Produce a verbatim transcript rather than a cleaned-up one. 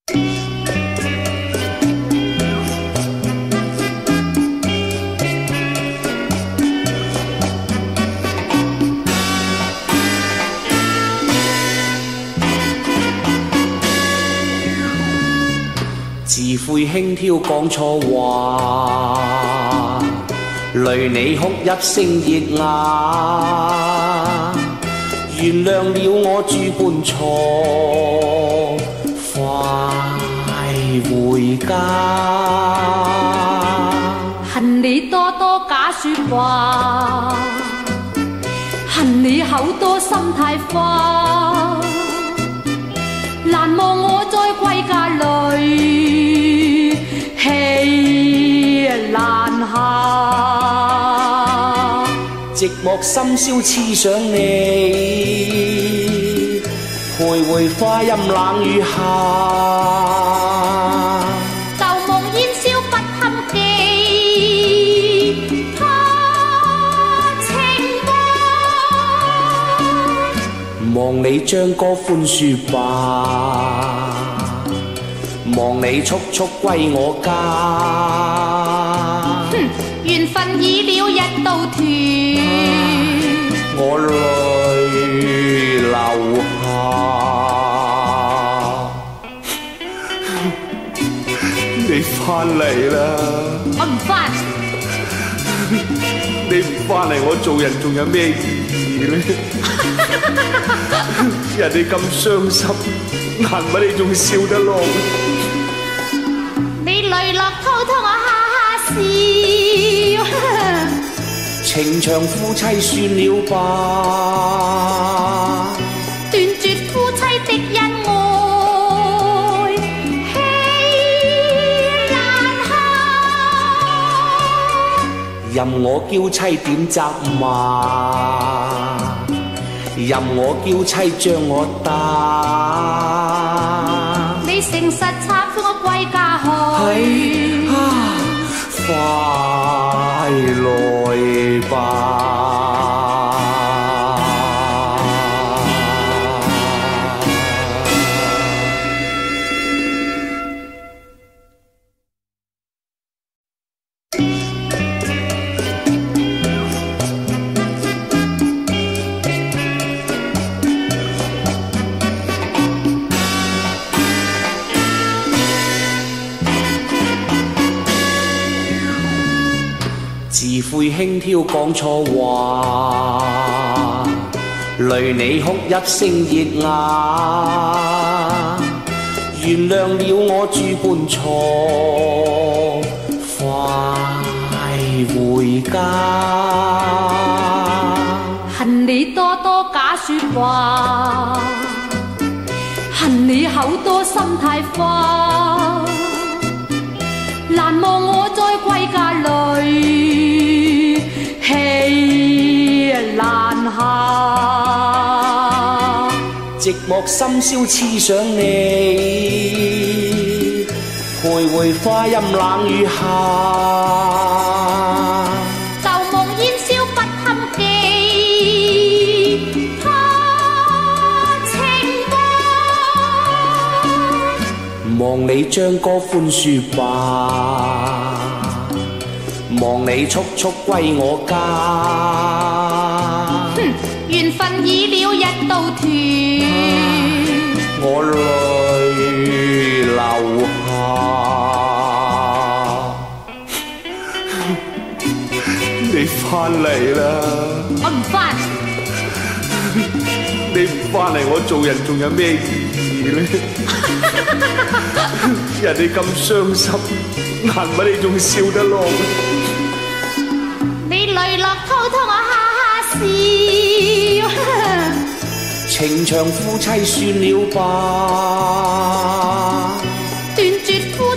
自悔輕佻講錯話，累你哭泣聲熱啞，原諒了我諸般錯，快回家。 恨你多多假說話，恨你口多心太花，難忘我在歸家裏氣難下， 寂寞深宵痴想你，徘徊花陰冷雨下， 舊夢煙消不堪記，他情歌。 望你將歌寬恕吧，望你速速歸我家。 哼，緣分已了一刀斷， 我淚流下。你返嚟啦！ 我唔返。 你唔返嚟，我做人仲有咩意義呢？人哋咁傷心，難為你仲笑得落。 你淚落滔滔，我哈哈笑。 情長夫妻算了吧， 斷絕夫妻的恩愛，氣難下。 任我嬌妻點責罵，任我嬌妻將我打。 你誠實插我歸家去， 快來吧。自悔輕佻講錯話，累你哭泣聲熱啞，原諒了我諸般錯，快回家。 恨你多多假說話，恨你口多心太花，難忘我在歸家裏氣難下， 寂寞深宵痴想你，徘徊花陰冷雨下， 舊夢煙消不堪記，他情歌。 望你將歌寬恕吧，望你速速歸我家。 哼，緣分已了一刀斷， 我淚流下。你返嚟啦！ 我唔返。 你唔返嚟，我做人仲有咩意義呢？人哋咁傷心，難為你仲笑得落。 你淚落滔滔，我哈哈笑。 情長夫妻算了吧， 斷絕夫